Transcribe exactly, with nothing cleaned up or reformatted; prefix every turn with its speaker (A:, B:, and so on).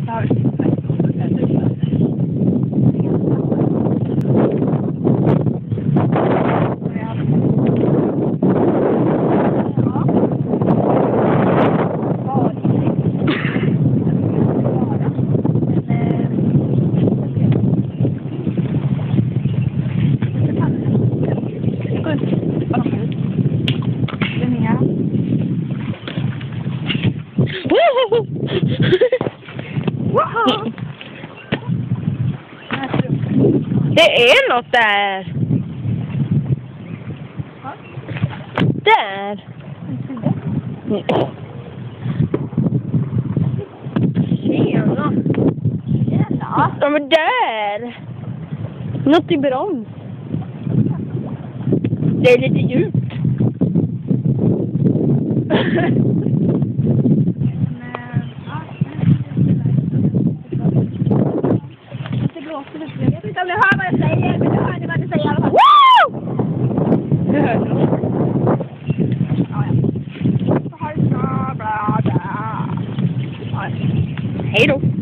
A: har vi
B: Det är något där. Där.
A: Tjena. Tjena.
B: Ja, men där. Något i brons. Det är lite djupt.
A: Jag vet inte om jag hör vad jag säger, men jag hörde vad du säger i alla fall.
B: Woo!
A: Det hörde du. Ja, ja. Så har det så bra.
B: Hej då.